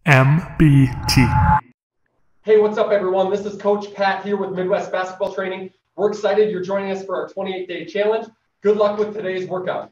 MBT. Hey, what's up, everyone? This is Coach Pat here with Midwest Basketball Training. We're excited you're joining us for our 28-day challenge. Good luck with today's workout.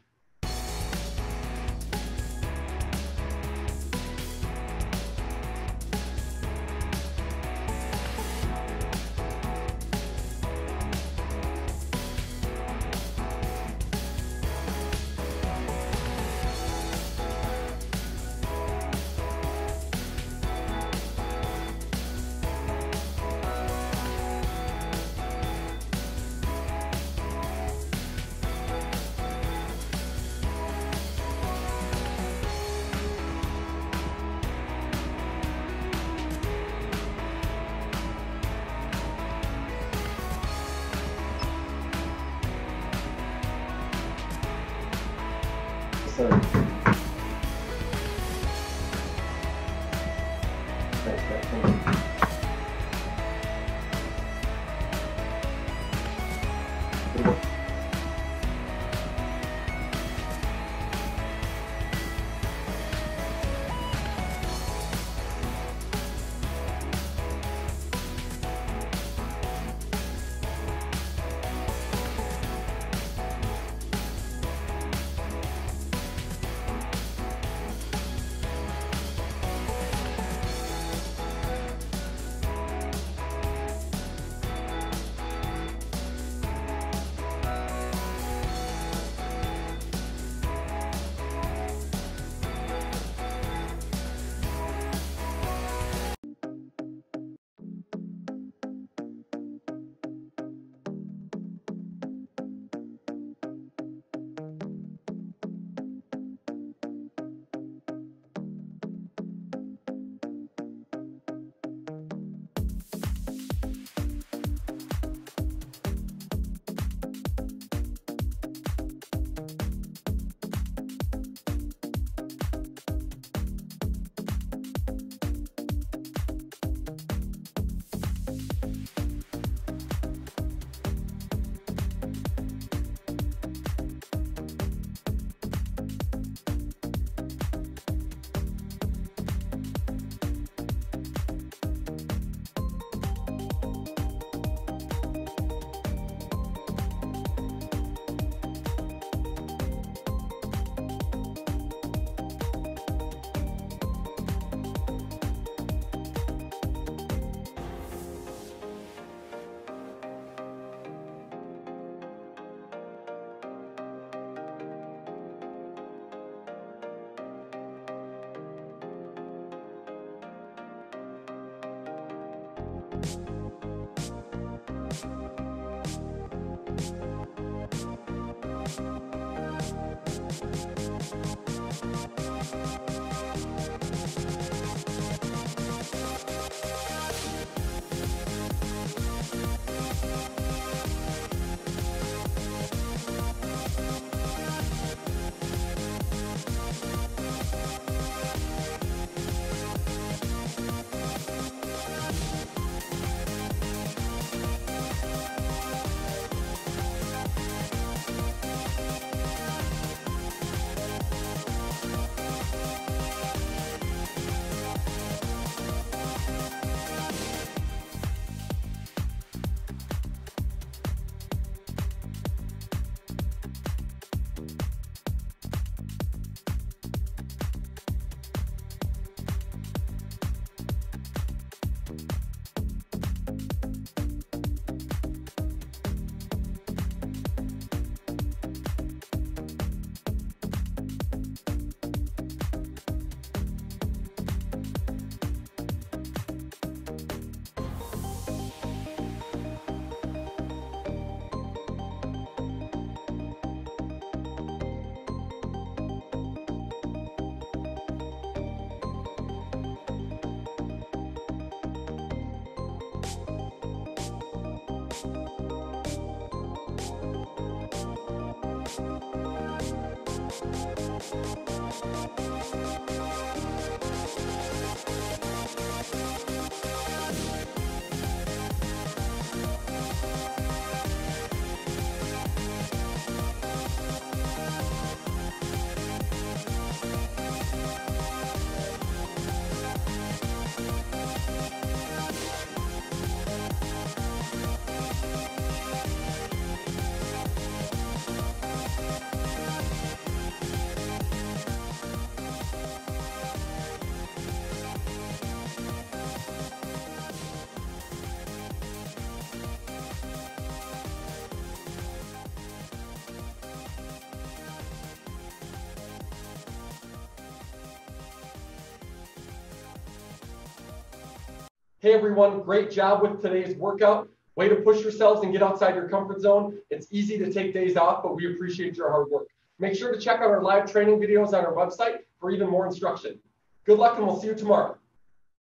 Hey everyone, great job with today's workout. Way to push yourselves and get outside your comfort zone. It's easy to take days off, but we appreciate your hard work. Make sure to check out our live training videos on our website for even more instruction. Good luck and we'll see you tomorrow.